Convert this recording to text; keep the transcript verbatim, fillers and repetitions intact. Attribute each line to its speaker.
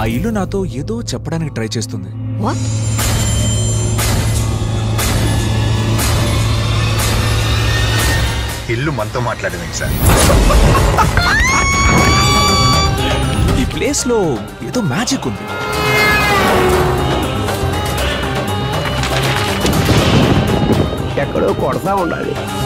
Speaker 1: ఇల్లు నాతో ఏదో చెప్పడానికి ట్రై చేస్తుంది.
Speaker 2: ఇల్లు మనతో మాట్లాడేది సార్.
Speaker 1: ఈ ప్లేస్ లో ఏదో మ్యాజిక్ ఉంది.
Speaker 3: ఎక్కడో కొడతా ఉండాలి.